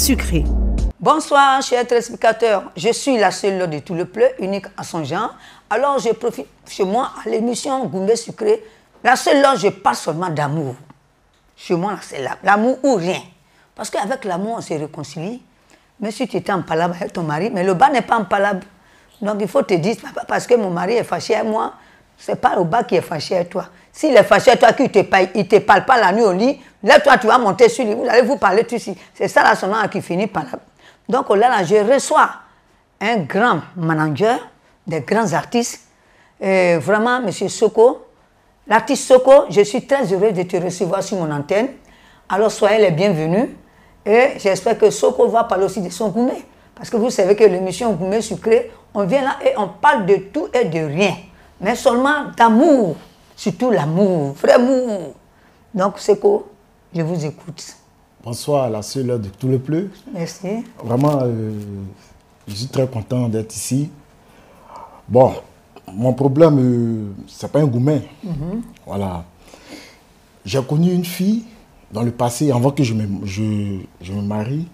sucré. Bonsoir, chers téléspectateurs. Je suis la seule de tout le peuple, unique à son genre. Alors, je profite chez moi à l'émission Gourmet Sucré. La seule là, je parle seulement d'amour. Chez moi, c'est l'amour ou rien. Parce qu'avec l'amour, on se réconcilie. Même si tu étais en palabre avec ton mari, mais le bas n'est pas en palabre. Donc, il faut te dire, parce que mon mari est fâché avec moi, ce n'est pas le bas qui est fâché avec toi. S'il est fâché avec toi, qu'il ne te parle pas la nuit au lit, là, toi, tu vas monter sur lui, vous allez vous parler tout ici. C'est ça, là, seulement, qui finit par là. Donc, là, je reçois un grand manager, des grands artistes, vraiment, M. Soko. L'artiste Soko, je suis très heureuse de te recevoir sur mon antenne. Alors, soyez les bienvenus. Et j'espère que Soko va parler aussi de son gourmet. Parce que vous savez que l'émission Gourmet Sucré, on vient là et on parle de tout et de rien. Mais seulement d'amour. Surtout l'amour, vrai amour. Donc, Soko, je vous écoute. Bonsoir, la seule de tout le peuple. Merci. Vraiment, je suis très content d'être ici. Bon, mon problème, c'est pas un gourmet. Voilà. J'ai connu une fille dans le passé, avant que je me marie.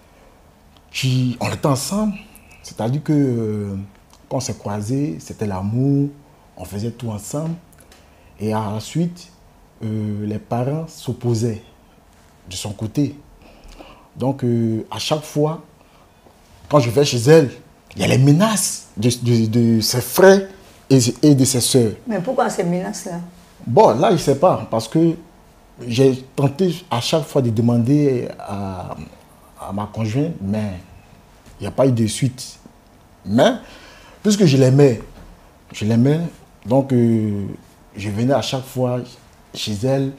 On était ensemble. C'est-à-dire que quand on s'est croisés, c'était l'amour. On faisait tout ensemble. Et ensuite, les parents s'opposaient de son côté. Donc, à chaque fois, quand je vais chez elle, il y a les menaces de ses frères et de ses soeurs. Mais pourquoi ces menaces-là? Bon, là, je ne sais pas, parce que j'ai tenté à chaque fois de demander à ma conjointe, mais il n'y a pas eu de suite. Mais, puisque je l'aimais, donc je venais à chaque fois chez elle,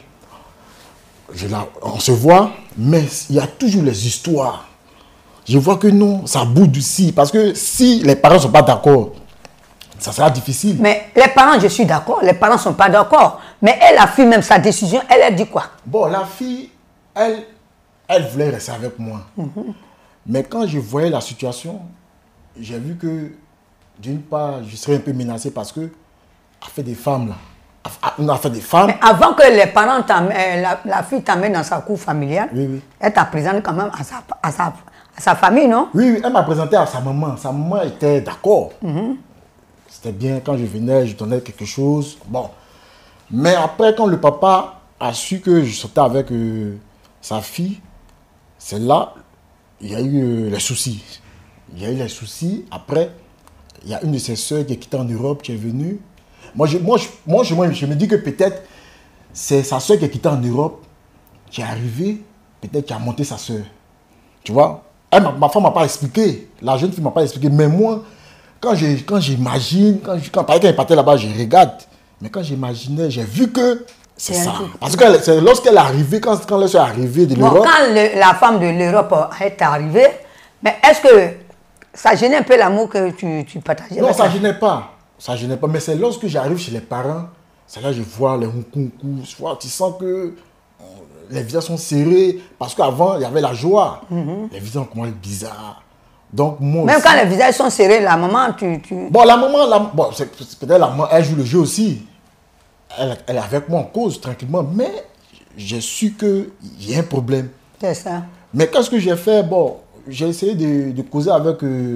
on se voit, mais il y a toujours les histoires. Je vois que non, ça bouge aussi, parce que si les parents ne sont pas d'accord, ça sera difficile. Mais les parents, je suis d'accord, les parents ne sont pas d'accord. Mais elle a fait même sa décision, elle a dit quoi? Bon, la fille, elle voulait rester avec moi. Mais quand je voyais la situation, j'ai vu que, d'une part, je serais un peu menacé parce que affaire des femmes, là. Une affaire des femmes. Mais avant que les parents la fille t'amène dans sa cour familiale, oui. Elle t'a présenté quand même à sa famille, non? Oui, elle m'a présenté à sa maman. Sa maman était d'accord. C'était bien, quand je venais, je donnais quelque chose. Bon. Mais après, quand le papa a su que je sortais avec sa fille, c'est là, il y a eu les soucis. Il y a eu les soucis. Après, il y a une de ses soeurs qui est quittée en Europe, qui est venue. Moi, je me dis que peut-être c'est sa soeur qui est quittée en Europe, qui est arrivée, peut-être qui a monté sa soeur. Tu vois? Ma femme ne m'a pas expliqué. La jeune fille ne m'a pas expliqué. Mais moi, quand j'imagine, quand elle partait là-bas, je regarde. Mais quand j'imaginais, j'ai vu que c'est ça. Parce que lorsqu'elle est arrivée, quand elle est arrivée de l'Europe... Quand la femme de l'Europe est arrivée, mais est-ce que ça gênait un peu l'amour que tu partageais? Non, ça ne gênait pas. Ça ne gênait pas. Mais c'est lorsque j'arrive chez les parents, c'est là que je vois les roucoucous. Tu sens que les visages sont serrés. Parce qu'avant, il y avait la joie. Les visages commencent à être bizarres. Donc, moi même aussi, quand les visages sont serrés, la maman, Bon, la maman, bon, peut-être la maman, elle joue le jeu aussi. Elle est avec moi en cause, tranquillement. Mais j'ai su qu'il y a un problème. C'est ça. Mais qu'est-ce que j'ai fait? Bon, j'ai essayé de causer avec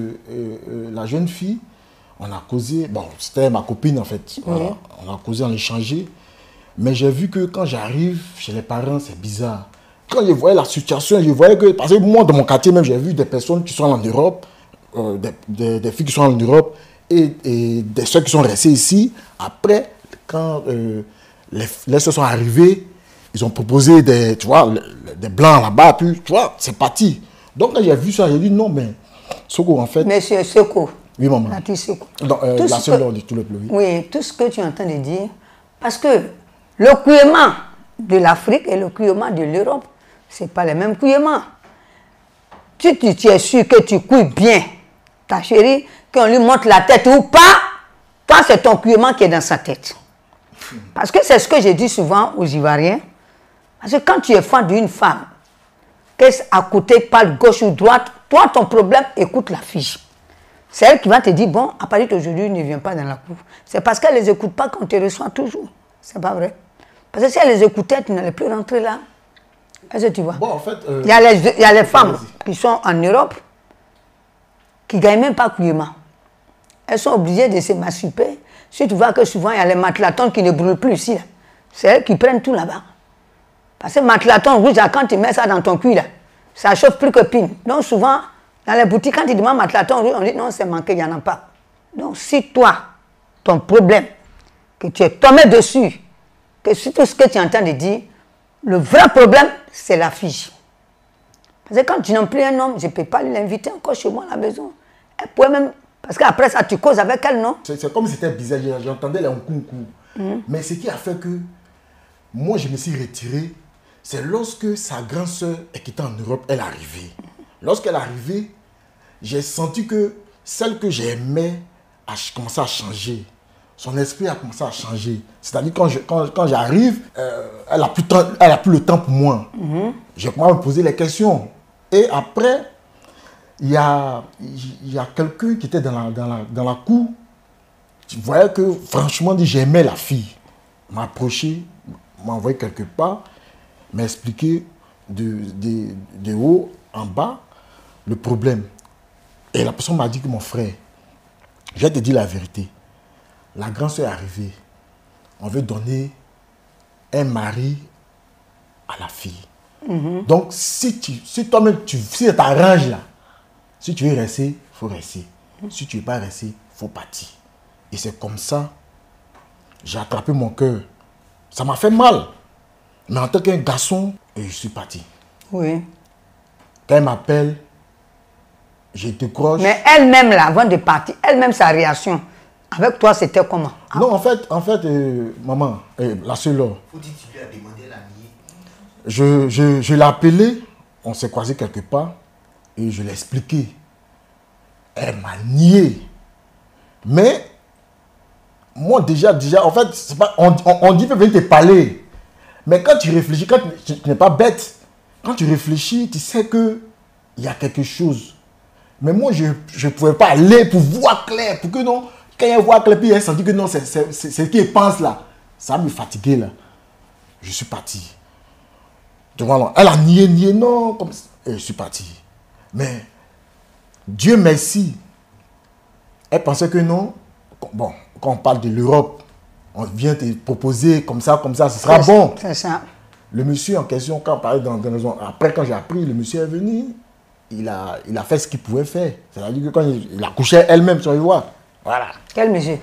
la jeune fille. On a causé, bon, c'était ma copine en fait. Voilà. On a causé, on a échangé. Mais j'ai vu que quand j'arrive chez les parents, c'est bizarre. Quand je voyais la situation, je voyais que, parce que moi, dans mon quartier même, j'ai vu des personnes qui sont en Europe, des filles qui sont en Europe et des soeurs qui sont restées ici. Après, quand les soeurs sont arrivées, ils ont proposé des blancs là-bas, puis tu vois, c'est parti. Donc quand j'ai vu ça, j'ai dit non, mais Soko, en fait... Monsieur Soko. Oui, maman. Soko. La seule de tout le peuple. Oui, tout ce que tu es en train de dire, parce que le couillement de l'Afrique et le couillement de l'Europe, ce n'est pas les mêmes couillements. Tu es sûr que tu couilles bien ta chérie, qu'on lui monte la tête ou pas, toi, c'est ton couillement qui est dans sa tête. Parce que c'est ce que je dis souvent aux Ivoiriens. Parce que quand tu es fan d'une femme, qu'est-ce à côté, parle gauche ou droite, toi, ton problème, écoute la fille. C'est elle qui va te dire, bon, à partir d'aujourd'hui, ne viens pas dans la cour. C'est parce qu'elle ne les écoute pas qu'on te reçoit toujours. C'est pas vrai. Parce que si elle les écoutait, tu n'allais plus rentrer là. Est-ce que tu vois? Bon, en fait... il y a les femmes qui sont en Europe, qui ne gagnent même pas couillement. Elles sont obligées de se masturber. Si tu vois que souvent, il y a les matelatons qui ne brûlent plus ici. C'est elles qui prennent tout là-bas. Parce que matelaton rouge, quand tu mets ça dans ton cul, là, ça chauffe plus que pine. Donc souvent, dans les boutiques, quand tu demandes matelaton rouge, on dit non, c'est manqué, il n'y en a pas. Donc si toi, ton problème, que tu es tombé dessus, que c'est tout ce que tu es en train de dire, le vrai problème, c'est la fille. Parce que quand tu n'as plus un homme, je ne peux pas l'inviter encore chez moi à la maison. Elle pourrait même... Parce qu'après ça, tu causes avec elle, non? C'est comme si c'était bizarre, j'entendais les coucou. Mais ce qui a fait que moi, je me suis retiré, c'est lorsque sa grande sœur qui était en Europe, elle est arrivée. Lorsqu'elle est arrivée, j'ai senti que celle que j'aimais a commencé à changer. Son esprit a commencé à changer. C'est-à-dire quand j'arrive, elle n'a plus le temps pour moi. Je commence à me poser les questions. Et après, il y a quelqu'un qui était dans la cour. Tu voyais que, franchement, j'aimais la fille. M'a approché, m'a envoyé quelque part, m'a expliqué de haut en bas le problème. Et la personne m'a dit que mon frère, je vais te dire la vérité. La grande soeur est arrivée. On veut donner un mari à la fille. Donc, si toi-même, si t'arranges là, si tu veux rester, il faut rester. Si tu ne veux pas rester, il faut partir. Et c'est comme ça, j'ai attrapé mon cœur. Ça m'a fait mal. Mais en tant qu'un garçon, je suis parti. Oui. Quand elle m'appelle, je décroche. Mais elle-même, là, avant de partir, elle-même, sa réaction, avec toi, c'était comment? Non, en fait, maman, la seule là. Faut dire que tu lui as demandé la nier. Je l'ai appelée, on s'est croisés quelque part, et je l'ai expliqué. Elle m'a nié. Mais, moi déjà, en fait, c'est pas, on dit que venir te parler. Mais quand tu réfléchis, quand tu n'es pas bête, quand tu réfléchis, tu sais qu'il y a quelque chose. Mais moi, je ne pouvais pas aller pour voir clair, pour que non, quand elle voit clair, puis elle senti que non, c'est ce qu'elle pense là. Ça me fatiguait là. Je suis parti. Donc, voilà, elle a nié, non, comme ça. Et je suis parti. Mais, Dieu merci, elle pensait que non. Bon, quand on parle de l'Europe, on vient te proposer comme ça, ce sera bon. C'est ça. Le monsieur en question, quand on parlait dans la maison, après quand j'ai appris, le monsieur est venu, il a fait ce qu'il pouvait faire. C'est-à-dire que quand il a couché elle-même sur les voies. Voilà. Quel monsieur?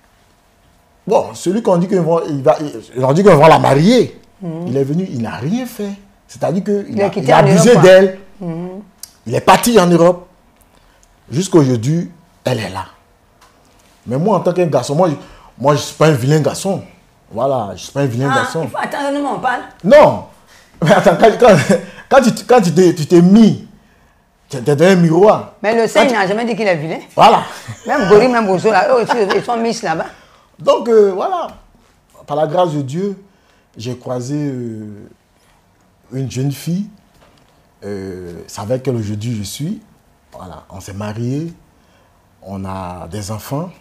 Bon, celui qu'on dit qu'on va la marier, il est venu, il n'a rien fait. C'est-à-dire qu'il a abusé d'elle. Il est parti en Europe. Jusqu'à aujourd'hui, elle est là. Mais moi, en tant qu'un garçon, moi je ne suis pas un vilain garçon. Voilà, je ne suis pas un vilain garçon. Il faut attendre nous, on parle. Non. Mais attends, quand tu t'es mis, tu es dans un miroir. Mais le Seigneur n'a jamais dit qu'il est vilain. Voilà. Même Gori, même Bozo, là, eux aussi, ils sont mis là-bas. Donc, voilà. Par la grâce de Dieu, j'ai croisé une jeune fille. C'est avec elle aujourd'hui je suis. Voilà, on s'est mariés. On a des enfants.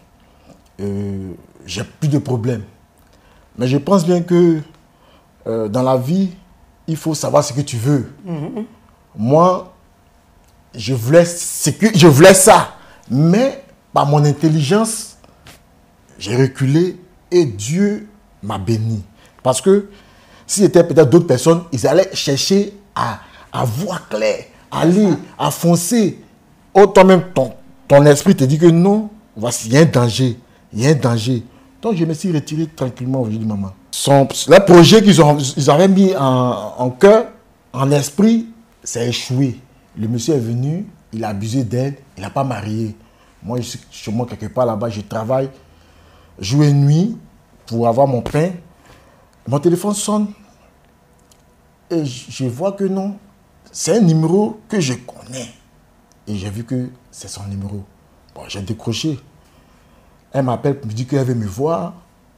J'ai plus de problèmes. Mais je pense bien que dans la vie, il faut savoir ce que tu veux. Moi, je voulais ça. Mais par mon intelligence, j'ai reculé et Dieu m'a béni. Parce que si c'était peut-être d'autres personnes, ils allaient chercher à voir clair, à aller, à foncer. Oh, toi-même, ton esprit te dit que non, voici, il y a un danger. Il y a un danger. Donc, je me suis retiré tranquillement aujourd'hui, maman. Le projet qu'ils avaient mis en cœur, en esprit, c'est échoué. Le monsieur est venu, il a abusé d'elle, il n'a pas marié. Moi, je suis chez moi quelque part là-bas, je travaille jour et nuit pour avoir mon pain. Mon téléphone sonne et je vois que non, c'est un numéro que je connais. Et j'ai vu que c'est son numéro. Bon, j'ai décroché. Elle m'appelle pour me dire qu'elle veut me voir,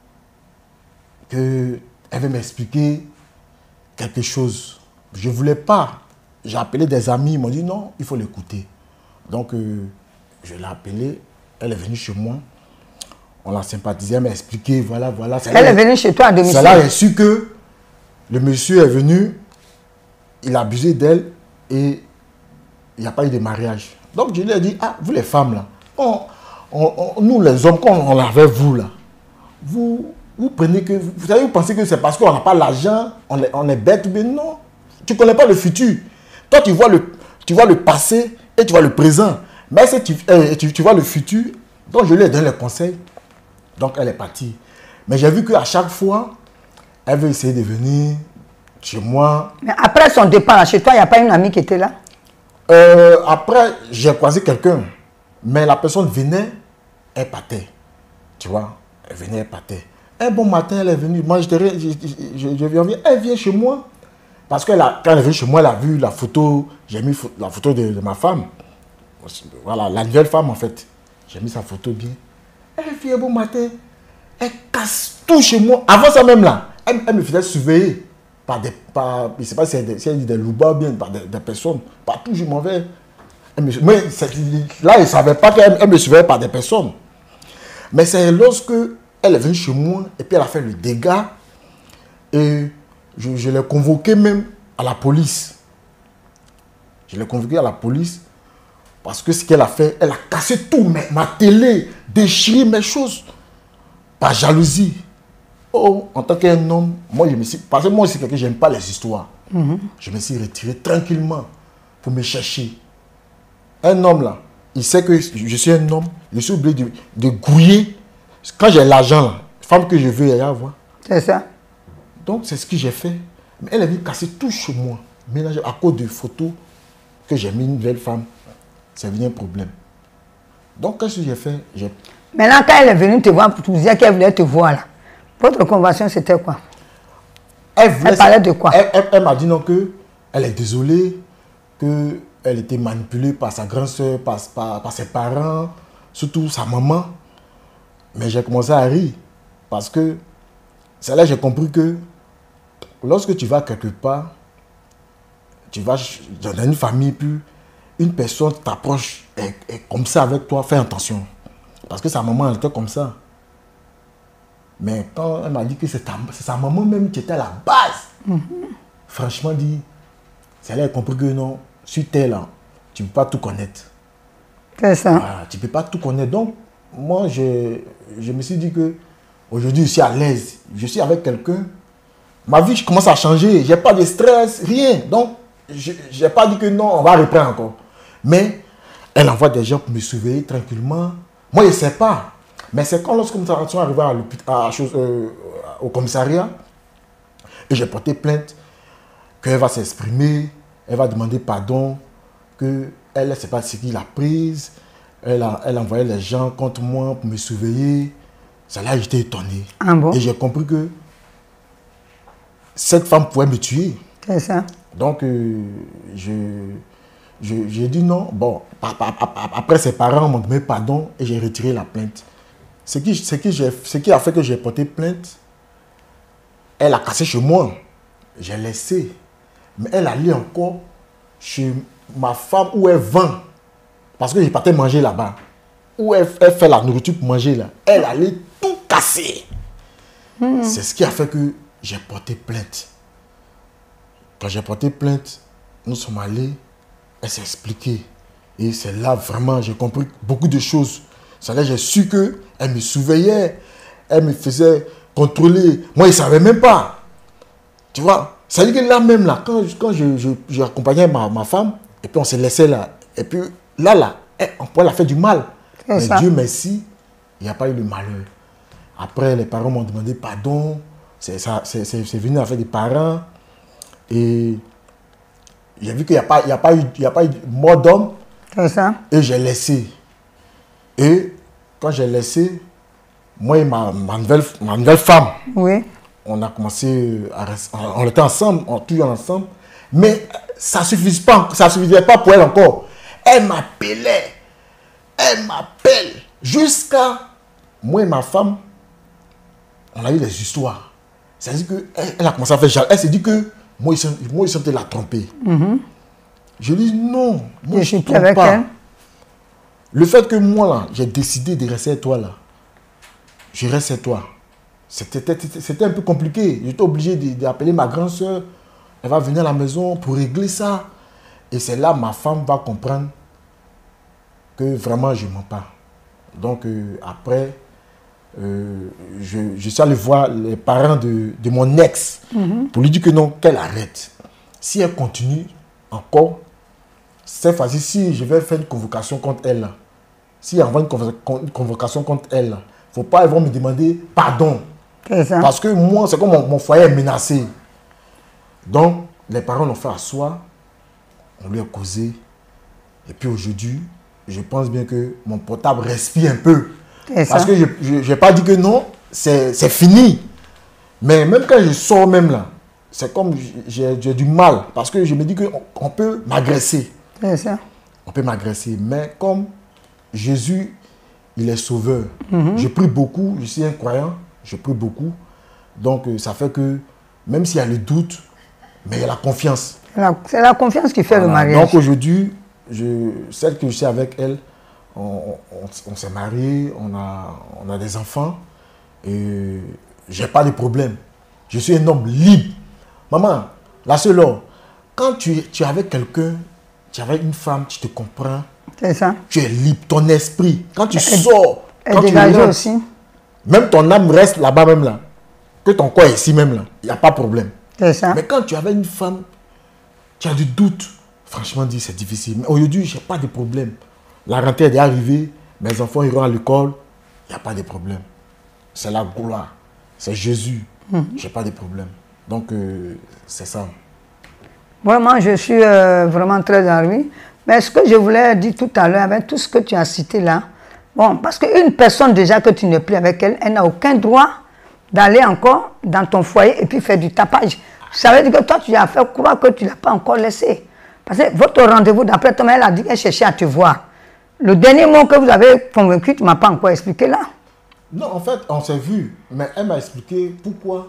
qu'elle veut m'expliquer quelque chose. Je ne voulais pas. J'ai appelé des amis, ils m'ont dit non, il faut l'écouter. Donc, je l'ai appelée, elle est venue chez moi. On l'a sympathisé, elle m'a expliqué, voilà. Elle est venue chez toi à domicile. C'est là j'ai su que le monsieur est venu il a abusé d'elle et il n'y a pas eu de mariage. Donc je lui ai dit, ah, vous les femmes là, nous les hommes, quand on avait vous là, vous prenez que, vous savez, vous pensez que c'est parce qu'on n'a pas l'argent, on est bête, mais non. Tu ne connais pas le futur. Toi, tu vois le passé et tu vois le présent. Mais si tu vois le futur, donc je lui ai donné le conseil. Donc elle est partie. Mais j'ai vu qu'à chaque fois, elle veut essayer de venir chez moi. Mais après son départ, chez toi, il n'y a pas une amie qui était là? Après, j'ai croisé quelqu'un. Mais la personne venait, elle partait. Tu vois, elle venait, elle partait. Un bon matin, elle est venue. Moi, je viens, elle vient chez moi. Parce que quand elle est venue chez moi, elle a vu la photo. J'ai mis la photo de ma femme. Voilà, la nouvelle femme en fait. J'ai mis sa photo bien. Elle vient un bon matin. Elle casse tout chez moi. Avant ça même là, elle me faisait surveiller. Je ne sais pas si elle dit des loubas ou bien par des personnes. Partout, je m'en vais. Mais là, elle ne savait pas qu'elle me surveillait par des personnes. Mais c'est lorsque elle est venue chez moi et puis elle a fait le dégât. Et je l'ai convoqué même à la police. Je l'ai convoqué à la police parce que ce qu'elle a fait, elle a cassé tout, ma télé, déchiré mes choses par jalousie. Oh, en tant qu'un homme, moi je me suis... Parce que moi c'est quelqu'un, j'aime pas les histoires. Je me suis retiré tranquillement pour me chercher. Un homme là, il sait que je suis un homme, je suis obligé de gouiller. Quand j'ai l'argent là, femme que je veux, elle va voir. C'est ça. Donc c'est ce que j'ai fait. Mais elle est venue casser tout chez moi. Mélanger à cause de photos que j'ai mis une nouvelle femme. C'est devenu un problème. Donc qu'est-ce que j'ai fait? Maintenant, quand elle est venue te voir pour te dire qu'elle voulait te voir là, votre convention c'était quoi? Elle parlait de quoi? Elle m'a dit non, que elle est désolée, qu'elle était manipulée par sa grande soeur, par ses parents, surtout sa maman. Mais j'ai commencé à rire parce que c'est là que j'ai compris que lorsque tu vas quelque part, tu vas dans une famille, puis une personne t'approche et comme ça avec toi, fais attention. Parce que sa maman elle était comme ça. Mais quand elle m'a dit que c'est sa maman même qui était à la base, franchement dit, c'est là qu'elle a compris que non, sur terre là, tu ne peux pas tout connaître. C'est ça. Voilà, tu ne peux pas tout connaître. Donc, moi, je me suis dit que aujourd'hui, je suis à l'aise. Je suis avec quelqu'un. Ma vie, je commence à changer. Je n'ai pas de stress, rien. Donc, je n'ai pas dit que non, on va reprendre encore. Mais, elle envoie des gens pour me surveiller tranquillement. Moi, je ne sais pas. Mais c'est quand lorsque nous sommes arrivés au commissariat, et j'ai porté plainte, qu'elle va s'exprimer, elle va demander pardon, qu'elle ne sait pas ce qu'il a prise. Elle a envoyé les gens contre moi pour me surveiller. C'est là que j'étais étonné. Ah bon? Et j'ai compris que cette femme pouvait me tuer. C'est ça. Donc, j'ai dit non. Bon, après ses parents m'ont donné pardon et j'ai retiré la plainte. Ce qui a fait que j'ai porté plainte, elle a cassé chez moi. J'ai laissé. Mais elle allait encore chez ma femme où elle vend. Parce que je partais manger là-bas. Où elle fait la nourriture pour manger là. Elle allait tout casser. C'est ce qui a fait que j'ai porté plainte. Quand j'ai porté plainte, nous sommes allés. Elle s'est expliquée. Et c'est là vraiment, j'ai compris beaucoup de choses. C'est là que j'ai su qu'elle me surveillait. Elle me faisait contrôler. Moi, je ne savais même pas. Tu vois, c'est-à-dire que là même, là, quand j'ai accompagné ma femme, et puis on s'est laissé là. Et puis là, on pourrait la faire du mal. Mais ça. Dieu merci, il n'y a pas eu de malheur. Après, les parents m'ont demandé pardon. C'est venu avec des parents. Et j'ai vu qu'il n'y a pas eu de mort d'homme. C'est ça. Et j'ai laissé. Et quand j'ai laissé, moi et ma nouvelle femme, oui. On a commencé à rester, on était ensemble, on toujours ensemble. Mais ça ne suffisait pas pour elle encore. Elle m'appelait. Elle m'appelle. Jusqu'à moi et ma femme, on a eu des histoires. C'est-à-dire qu'elle a commencé à faire jaloux. Elle s'est dit que moi, il semblait la tromper. Je dis non, moi je ne trompe pas. Elle. Le fait que moi, là, j'ai décidé de rester avec toi, là, je reste avec toi. C'était un peu compliqué. J'étais obligé d'appeler ma grande soeur Elle va venir à la maison pour régler ça. Et c'est là ma femme va comprendre que vraiment je ne mens pas. Donc après, je suis allé voir les parents de mon ex pour lui dire que non, qu'elle arrête. Si elle continue encore, c'est facile. Si je vais faire une convocation contre elle, si elle envoie une convocation contre elle, il ne faut pas, ils vont me demander pardon. Parce que moi, c'est comme mon foyer est menacé. Donc, les parents l'ont fait asseoir, on lui a causé. Et puis aujourd'hui, je pense bien que mon portable respire un peu. Parce que je n'ai pas dit que non, c'est fini. Mais même quand je sors même là, c'est comme j'ai du mal. Parce que je me dis qu'on peut m'agresser. C'est ça. On peut m'agresser. Mais comme Jésus, il est sauveur. Je prie beaucoup, je suis un croyant, je prie beaucoup. Donc ça fait que même s'il y a le doute, mais il y a la confiance. C'est la confiance qui fait le mariage. Donc aujourd'hui, celle que je suis avec elle, on s'est mariés, on a des enfants et j'ai pas de problème. Je suis un homme libre. Maman, la seule heure, quand tu es avec quelqu'un, tu es avec une femme, tu te comprends. C'est ça. Tu es libre, ton esprit. Quand tu sors, elle quand tu dégage rentres, aussi. même ton âme reste là-bas même là. Que ton corps est ici même là, il n'y a pas de problème. C'est ça. Mais quand tu es avec une femme, tu as du doute. Franchement dit, c'est difficile. Mais aujourd'hui, je n'ai pas de problème. La rentrée est arrivée, mes enfants iront à l'école, il n'y a pas de problème. C'est la gloire. C'est Jésus. Je n'ai pas de problème. Donc, c'est ça. Vraiment, je suis vraiment très envie. Mais ce que je voulais dire tout à l'heure, avec tout ce que tu as cité là, bon, parce qu'une personne déjà que tu n'es plus avec elle, elle n'a aucun droit d'aller encore dans ton foyer et puis faire du tapage. Ça veut dire que toi, tu as fait croire que tu ne l'as pas encore laissé. Parce que votre rendez-vous, d'après toi, elle a dit qu'elle cherchait à te voir. Le dernier mot que vous avez convaincu, tu ne m'as pas encore expliqué là. Non, en fait, on s'est vu, mais elle m'a expliqué pourquoi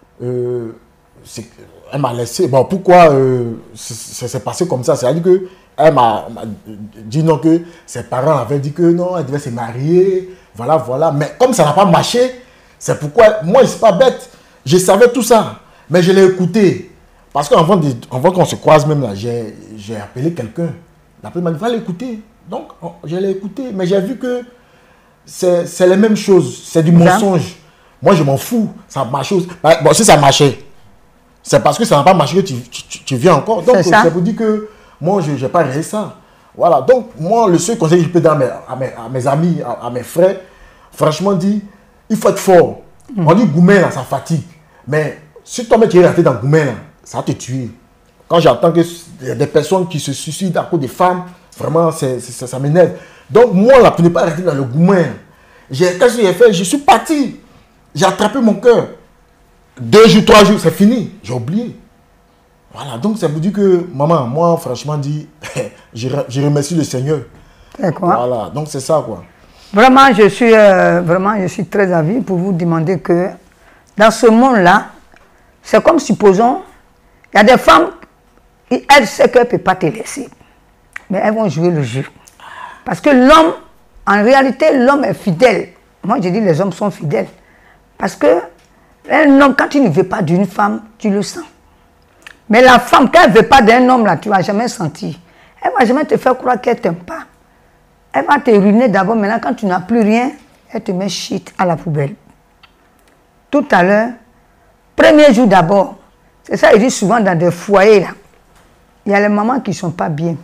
elle m'a laissé. Bon, pourquoi ça s'est passé comme ça. C'est-à-dire qu'elle m'a dit non, que ses parents avaient dit que non, elle devait se marier. Voilà, voilà. Mais comme ça n'a pas marché, c'est pourquoi, moi, je ne suis pas bête. Je savais tout ça, mais je l'ai écouté. Parce qu'avant qu'on se croise même là, j'ai appelé quelqu'un. La personne m'a dit, va l'écouter. Donc, je l'ai écouté, mais j'ai vu que c'est les mêmes choses, c'est du mensonge. Moi, je m'en fous, ça marche. Bon, si ça marchait, c'est parce que ça n'a pas marché que tu viens encore. Donc, c'est pour dire que moi, je n'ai pas réalisé ça. Voilà, donc, moi, le seul conseil que je peux donner à mes amis, à mes frères, franchement, dit, il faut être fort. On dit Goumen, là, ça fatigue. Mais si toi-même tu es resté dans Goumen, là, ça va te tuer. Quand j'entends qu'il y a des personnes qui se suicident à cause des femmes, vraiment, ça m'énerve. Donc, moi, là, pour ne pas rester dans le Goumen, qu'est-ce que j'ai fait? Je suis parti. J'ai attrapé mon cœur. 2 jours, 3 jours, c'est fini. J'ai oublié. Voilà, donc ça vous dit que, maman, moi, franchement, dit, je remercie le Seigneur. Voilà, donc c'est ça, quoi. Vraiment, je suis très avis pour vous demander que, dans ce monde-là, c'est comme supposons, il y a des femmes, elles savent qu'elles ne peuvent pas te laisser. Mais elles vont jouer le jeu. Parce que l'homme, en réalité, l'homme est fidèle. Moi, je dis les hommes sont fidèles. Parce que un homme, quand tu ne veux pas d'une femme, tu le sens. Mais la femme, quand elle ne veut pas d'un homme, là, tu ne vas jamais sentir. Elle ne va jamais te faire croire qu'elle ne t'aime pas. Elle va te ruiner d'abord. Maintenant, quand tu n'as plus rien, elle te met shit à la poubelle. Tout à l'heure, premier jour d'abord, c'est ça, il dit souvent dans des foyers, là, il y a les mamans qui ne sont pas bien.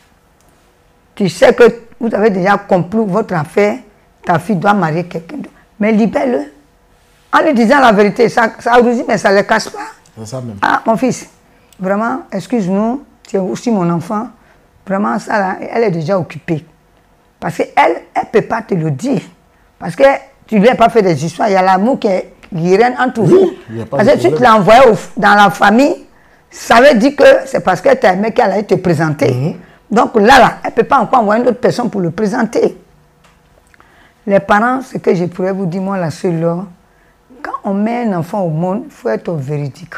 Tu sais que vous avez déjà compris votre affaire, ta fille doit marier quelqu'un d'autre. Mais libère-le. En lui disant la vérité, ça rougit, mais ça ne le casse pas. C'est ça même. Ah, mon fils, vraiment, excuse-nous, tu es aussi mon enfant. Vraiment, ça, là, elle est déjà occupée. Parce qu'elle ne peut pas te le dire. Parce que tu ne lui as pas fait des histoires. Il y a l'amour qui règne entre vous. Parce que si tu l'as envoyé dans la famille, ça veut dire que c'est parce que tu as aimé qu'elle allait te présenter. Donc là, elle ne peut pas encore envoyer une autre personne pour le présenter. Les parents, ce que je pourrais vous dire, moi, la seule là, quand on met un enfant au monde, il faut être véridique.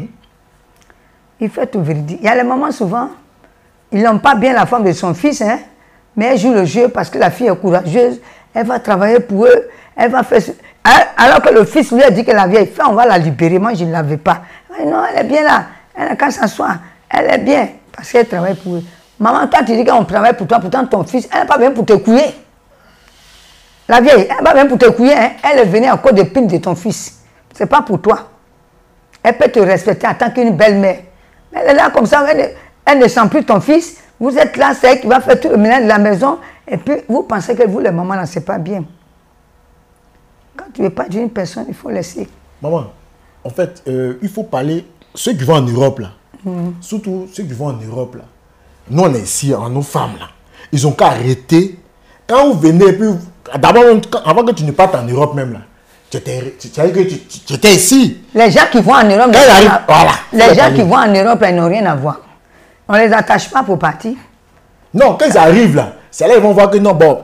Il faut être véridique. Il y a les mamans, souvent, ils n'ont pas bien la femme de son fils, hein, mais elle joue le jeu parce que la fille est courageuse, elle va travailler pour eux, elle va faire... Alors que le fils lui a dit que la vieille fille, on va la libérer. Moi, je ne l'avais pas. Mais non, elle est bien là. Elle n'a qu'à s'asseoir. Elle est bien parce qu'elle travaille pour eux. Maman, toi, tu dis qu'on travaille pour toi, pourtant ton fils, elle n'est pas bien pour te couiller. La vieille, elle n'est pas bien pour te couiller. Hein? Elle est venue à cause des pines de ton fils. Ce n'est pas pour toi. Elle peut te respecter en tant qu'une belle-mère. Mais elle est là comme ça, elle ne sent plus ton fils. Vous êtes là, c'est elle qui va faire tout le ménage de la maison. Et puis, vous pensez que vous, les mamans, là, c'est pas bien. Quand tu ne veux pas d'une personne, il faut laisser. Maman, en fait, il faut parler... Ceux qui vont en Europe, là, surtout ceux qui vont en Europe, là, nous, on est ici, en nos femmes, là. Ils ont qu'à arrêter. Quand vous venez, puis... D'abord, avant que tu ne partes en Europe même, là, tu étais ici. Les gens qui vont en Europe... Voilà, les gens qui vont en Europe, ils n'ont rien à voir. On ne les attache pas pour partir. Non, quand ils arrivent, là, c'est là ils vont voir que non, bon...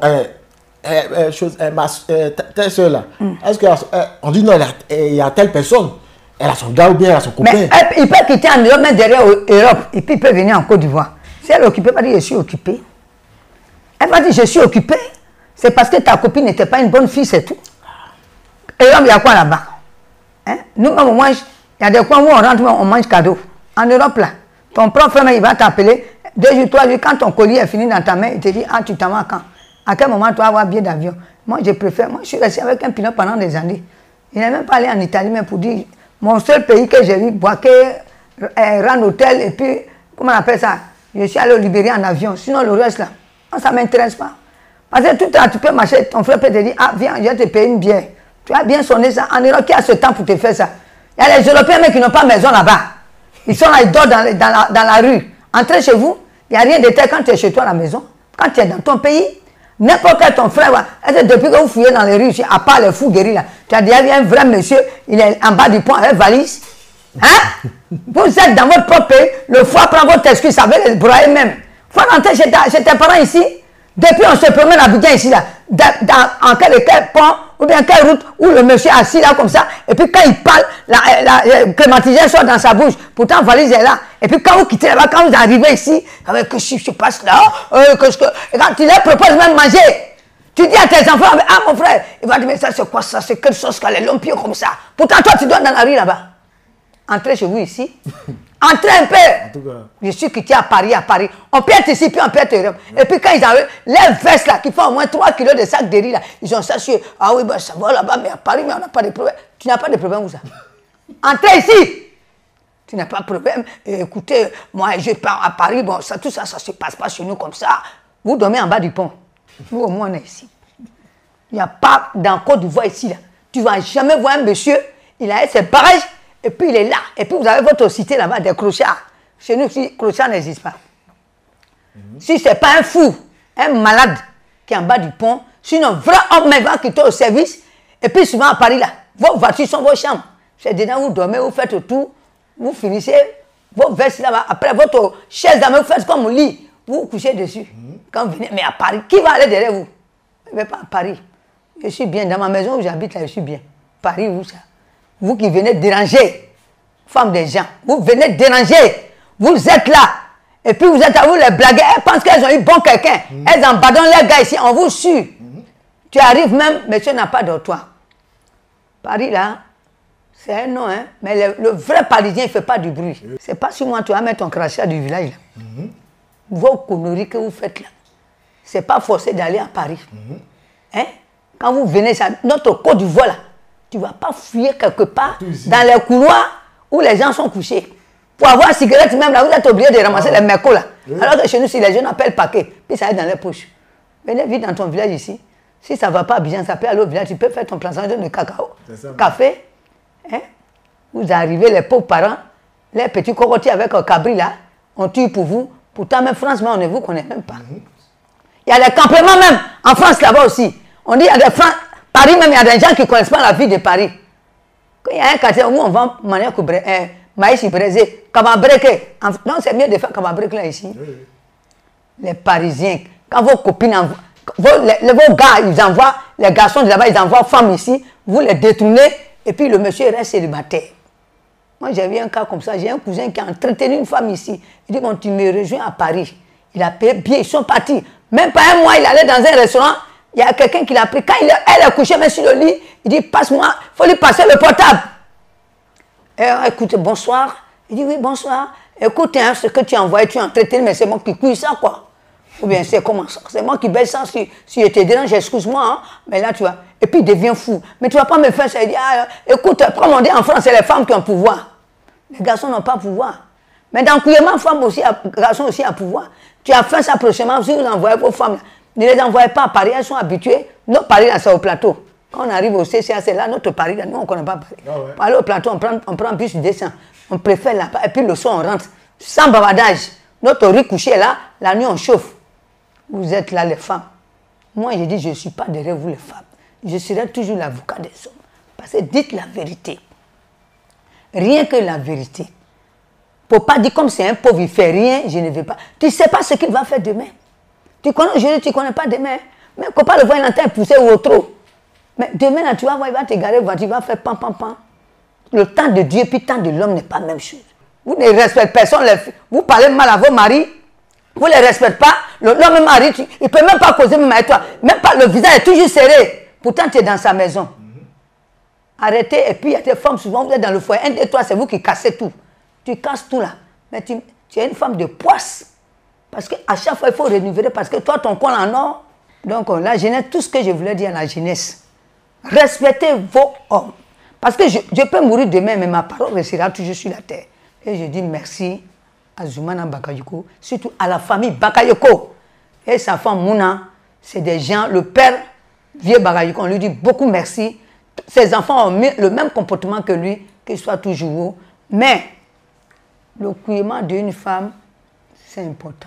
telle soeur, là, est-ce qu'on dit non, il y a telle personne, elle a son gars ou bien elle a son copain. Mais il peut quitter en Europe, mais derrière l'Europe, et puis il peut venir en Côte d'Ivoire. Si elle est occupée, elle va dire je suis occupée. Elle va dire je suis occupée. C'est parce que ta copine n'était pas une bonne fille, c'est tout. Et là, il y a quoi là-bas? Hein? Nous, on mange, il y a des coins où on rentre, on mange cadeau. En Europe, là, ton propre frère, il va t'appeler 2 jours, 3 jours, quand ton colis est fini dans ta main, il te dit ah, tu t'en vas quand? À quel moment tu vas avoir billet d'avion? Moi, je préfère. Moi, je suis resté avec un pilote pendant des années. Il n'est même pas allé en Italie, mais pour dire, mon seul pays que j'ai vu, Boaké, rendre hôtel, et puis, comment on appelle ça? Je suis allé au Libéria en avion. Sinon, le reste, là, ça ne m'intéresse pas. Parce que tout le temps, tu peux marcher, ton frère peut te dire, ah, viens, je vais te payer une bière. Tu as bien sonné ça. En Europe, qui a ce temps pour te faire ça? Il y a les Européens, mais qui n'ont pas maison là-bas. Ils sont là, ils dorment dans la rue. Entrez chez vous, il n'y a rien de tel quand tu es chez toi à la maison. Quand tu es dans ton pays, n'importe quel ton frère, depuis que vous fouillez dans les rues, à part les fous guéris là, tu as dit, il y a un vrai monsieur, il est en bas du pont avec valise. Hein? Vous êtes dans votre propre pays, le foie prend votre excuse, ça veut les broyer même. Il faut rentrer chez tes parents ici. Depuis, on se promène à Abidjan ici, là, en quel pont, ou bien quelle route, où le monsieur est assis là comme ça, et puis quand il parle, la climatiseur sort dans sa bouche, pourtant valise est là. Et puis quand vous quittez là-bas, quand vous arrivez ici, avec que je passe là, et quand tu leur proposes même manger, tu dis à tes enfants, ah mon frère, il va dire, mais ça c'est quoi ça, c'est quelle sauce qu'elle est l'ompio comme ça. Pourtant toi tu dois dans la rue là-bas. Entrez chez vous ici. Entrez un peu. Je suis quitté à Paris. On peut être ici, puis on peut être Europe. Et puis quand ils arrivent, les vestes là, qui font au moins 3 kilos de sacs de riz là, ils ont ça sur. Ah oui, ben ça va là-bas, mais à Paris, mais on n'a pas de problème. Tu n'as pas de problème où ça? Entrez ici. Tu n'as pas de problème. Écoutez, moi je pars à Paris, bon, ça, tout ça, ça ne se passe pas chez nous comme ça. Vous dormez en bas du pont. Nous au moins on est ici. Il n'y a pas dans Côte d'Ivoire ici là. Tu ne vas jamais voir un monsieur, il a ses barrages. Et puis il est là. Et puis vous avez votre cité là-bas, des clochards. Chez nous, si clochard n'existe pas. Si ce n'est pas un fou, un malade qui est en bas du pont, sinon, vrai homme même va quitter au service. Et puis souvent à Paris là, vos voitures sont vos chambres. C'est dedans, vous dormez, vous faites le tour, vous finissez, vos vestes là-bas. Après votre chaise là-bas, vous faites comme un lit. Vous vous couchez dessus. Quand vous venez, mais à Paris, qui va aller derrière vous? Je ne vais pas à Paris. Je suis bien. Dans ma maison où j'habite là, je suis bien. Paris, où ça? Vous qui venez déranger, femmes des gens, vous venez déranger, vous êtes là, et puis vous êtes à vous les blaguer, elles pensent qu'elles ont eu bon quelqu'un, elles embadonnent les gars ici, on vous suit. Tu arrives même, monsieur n'a pas dortoir. Paris là, c'est un nom, hein, mais le vrai Parisien, il ne fait pas du bruit. C'est pas sur moi, tu vas mettre ton crachat du village là. Vos conneries que vous faites là, c'est pas forcé d'aller à Paris. Hein? Quand vous venez, ça, notre Côte d'Ivoire là, tu ne vas pas fuir quelque part dans les couloirs où les gens sont couchés. Pour avoir une cigarette, même là, vous êtes obligé de ramasser les mécos là. Alors que chez nous, si les jeunes appellent paquet, puis ça est dans les poches. Venez vite dans ton village ici. Si ça ne va pas bien, ça peut aller au village, tu peux faire ton plantation de cacao, café. Hein? Vous arrivez, les pauvres parents, les petits cocotiers avec un cabri là, on tue pour vous. Pourtant, même France, mais on ne vous connaît même pas. Il y a des campements même, en France là-bas aussi. On dit, il y a des France. Paris même, il y a des gens qui ne connaissent pas la vie de Paris. Quand il y a un quartier où on vend maïs braisé, cababreke. Non, c'est mieux de faire cababreke là ici. Les Parisiens, quand vos copines envoient, vos gars, ils envoient, les garçons de là-bas, ils envoient femmes ici, vous les détournez, et puis le monsieur reste célibataire. Moi, j'ai vu un cas comme ça, j'ai un cousin qui a entretenu une femme ici. Il dit, bon, tu me rejoins à Paris. Il a payé bien, ils sont partis. Même pas un mois, il allait dans un restaurant. Il y a quelqu'un qui l'a pris. Quand elle est couchée, mais sur le lit, il dit, passe-moi, il faut lui passer le portable. Et, écoutez, bonsoir. Il dit, oui, bonsoir. Écoute, hein, ce que tu as envoyé, tu as entretenu, mais c'est moi qui cuis ça, quoi. Ou bien c'est comment ça? C'est moi qui baisse ça. Si je te dérange, excuse-moi. Hein, mais là, tu vois. Et puis il devient fou. Mais tu ne vas pas me faire ça. Il dit, ah, écoute, comme on dit en France, c'est les femmes qui ont le pouvoir. Les garçons n'ont pas pouvoir. Mais dans le couillement, femme aussi, garçon aussi a pouvoir. Tu as fait ça prochainement, si vous envoyez vos femmes, ne les envoyez pas à Paris, elles sont habituées. Notre Paris, là, c'est au plateau. Quand on arrive au CCA, c'est là, notre Paris, là, nous, on ne connaît pas Paris. Ah ouais. Pour aller au plateau, on prend un bus, on descend. On préfère là-bas. Et puis le soir, on rentre. Sans bavardage. Notre riz couché là, la nuit, on chauffe. Vous êtes là, les femmes. Moi, je dis, je ne suis pas derrière vous, les femmes. Je serai toujours l'avocat des hommes. Parce que dites la vérité. Rien que la vérité. Il ne faut pas dire comme c'est un pauvre, il ne fait rien, je ne vais pas. Tu ne sais pas ce qu'il va faire demain. Tu connais aujourd'hui, tu ne connais pas demain. Mais il ne faut pas le voir, il est en train de pousser ou trop. Mais demain, là, tu vas voir, il va te garer, tu vas faire pam, pam, pam. Le temps de Dieu puis le temps de l'homme n'est pas la même chose. Vous ne respectez personne, vous parlez mal à vos maris, vous ne les respectez pas. L'homme mari, il ne peut même pas causer même avec toi. Même pas, le visage est toujours serré. Pourtant, tu es dans sa maison. Arrêtez, et puis il y a des femmes, souvent vous êtes dans le foyer, 1, 2, 3, c'est vous qui cassez tout. Tu casses tout là. Mais tu es une femme de poisse. Parce qu'à chaque fois, il faut renouveler, parce que toi, ton col en or. Donc, la jeunesse, tout ce que je voulais dire à la jeunesse, respectez vos hommes. Parce que je peux mourir demain, mais ma parole restera toujours sur la terre. Et je dis merci à Zoumana Bakayoko, surtout à la famille Bakayoko. Et sa femme Mouna, c'est des gens, le père, vieux Bakayoko, on lui dit beaucoup merci. Ses enfants ont le même comportement que lui, qu'il soit toujours haut. Mais le couillement d'une femme, c'est important.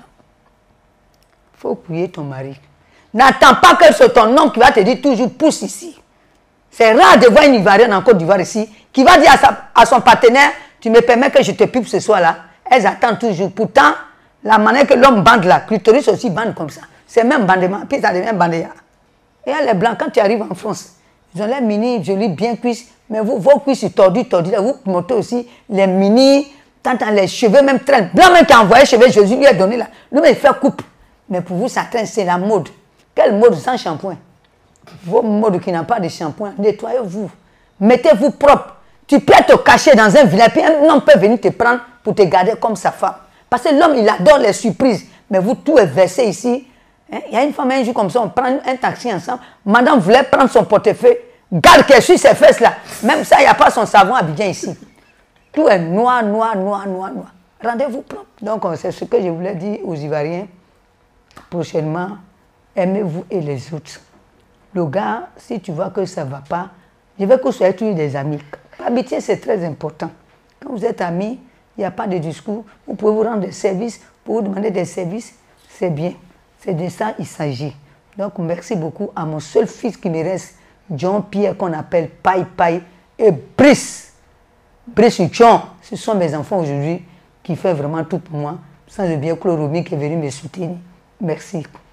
Il faut couiller ton mari. N'attends pas que c'est ton homme qui va te dire toujours pousse ici. C'est rare de voir une Ivoirienne en Côte d'Ivoire ici qui va dire à son partenaire, tu me permets que je te pipe ce soir-là. Elles attendent toujours. Pourtant, la manière que l'homme bande là, clitoris aussi bande comme ça. C'est même bandement, puis ça devient bandéa. Et les blancs, quand tu arrives en France, ils ont les mini, jolis, bien cuisses, mais vos cuisses tordus, là, vous montez aussi les mini, tant les cheveux même traînent. Blanc même qui a envoyé les cheveux, Jésus lui a donné là. Lui, il fait coupe. Mais pour vous, ça traîne, c'est la mode. Quelle mode sans shampoing? Vos modes qui n'ont pas de shampoing, nettoyez-vous. Mettez-vous propre. Tu peux te cacher dans un village, puis un homme peut venir te prendre pour te garder comme sa femme. Parce que l'homme, il adore les surprises. Mais vous, tout est versé ici. Hein? Il y a une femme, un jour comme ça, on prend un taxi ensemble. Madame voulait prendre son portefeuille. Garde qu'elle suit ses fesses là. Même ça, il n'y a pas son savon Abidjan ici. Tout est noir, noir, noir, noir, noir. Rendez-vous propre. Donc, c'est ce que je voulais dire aux Ivoiriens. Prochainement, aimez-vous et les autres. Le gars, si tu vois que ça ne va pas, je veux que vous soyez tous des amis. L'amitié, c'est très important. Quand vous êtes amis, il n'y a pas de discours. Vous pouvez vous rendre des services, pour vous demander des services, c'est bien. C'est de ça qu'il s'agit. Donc, merci beaucoup à mon seul fils qui me reste, John Pierre, qu'on appelle Pai Pai, et Brice. Brice John, ce sont mes enfants aujourd'hui qui font vraiment tout pour moi. Sans oublier Chloromi qui est venu me soutenir. Merci.